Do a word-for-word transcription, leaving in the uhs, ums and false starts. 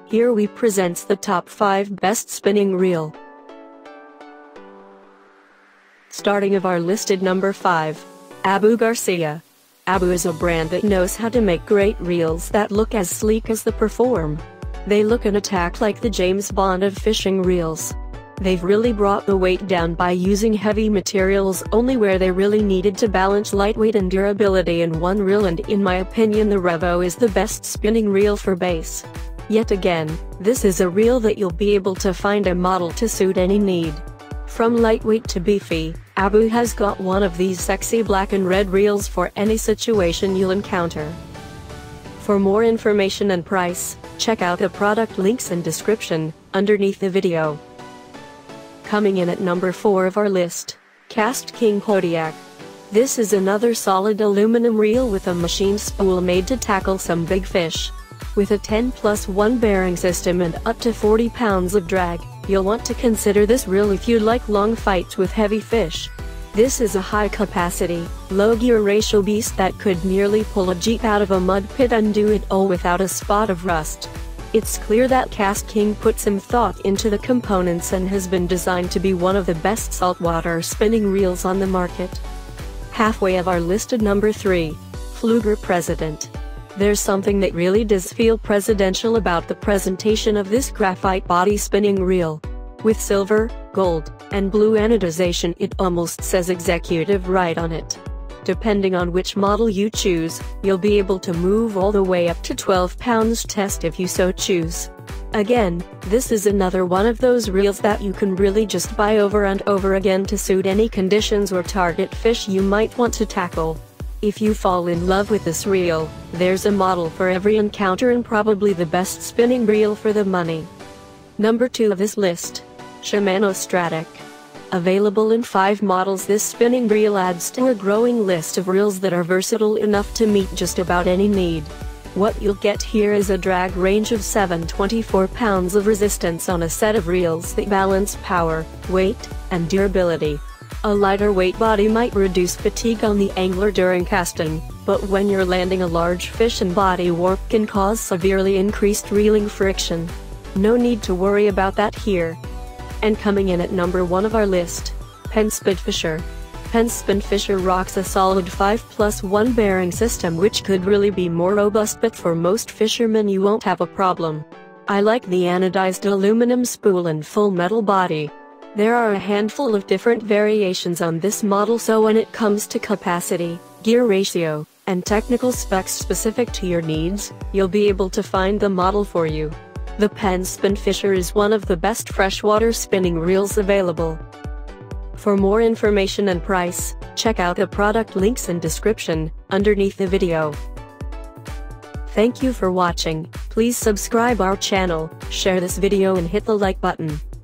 Here we presents the top five best spinning reel. Starting of our listed number five. Abu Garcia. Abu is a brand that knows how to make great reels that look as sleek as they perform. They look and attack like the James Bond of fishing reels. They've really brought the weight down by using heavy materials only where they really needed to balance lightweight and durability in one reel, and in my opinion the Revo is the best spinning reel for bass. Yet again, this is a reel that you'll be able to find a model to suit any need. From lightweight to beefy, Abu has got one of these sexy black and red reels for any situation you'll encounter. For more information and price, check out the product links in description, underneath the video. Coming in at number four of our list. KastKing Kodiak. This is another solid aluminum reel with a machine spool made to tackle some big fish. With a ten plus one bearing system and up to forty pounds of drag, you'll want to consider this reel if you like long fights with heavy fish. This is a high capacity, low gear ratio beast that could nearly pull a Jeep out of a mud pit and do it all without a spot of rust. It's clear that KastKing put some thought into the components and has been designed to be one of the best saltwater spinning reels on the market. Halfway of our listed number three. Pflueger President. There's something that really does feel presidential about the presentation of this graphite body spinning reel. With silver, gold, and blue anodization, it almost says executive right on it. Depending on which model you choose, you'll be able to move all the way up to twelve pounds test if you so choose. Again, this is another one of those reels that you can really just buy over and over again to suit any conditions or target fish you might want to tackle. If you fall in love with this reel, there's a model for every encounter and probably the best spinning reel for the money. Number two of this list. Shimano Stradic. Available in five models, this spinning reel adds to a growing list of reels that are versatile enough to meet just about any need. What you'll get here is a drag range of seven hundred twenty-four pounds of resistance on a set of reels that balance power, weight, and durability. A lighter weight body might reduce fatigue on the angler during casting, but when you're landing a large fish and body warp can cause severely increased reeling friction. No need to worry about that here. And coming in at number one of our list. PENN Spinfisher. PENN Spinfisher rocks a solid five plus one bearing system which could really be more robust, but for most fishermen you won't have a problem. I like the anodized aluminum spool and full metal body. There are a handful of different variations on this model, so when it comes to capacity, gear ratio, and technical specs specific to your needs, you'll be able to find the model for you. The PENN Spinfisher is one of the best freshwater spinning reels available. For more information and price, check out the product links in description, underneath the video. Thank you for watching. Please subscribe our channel, share this video and hit the like button.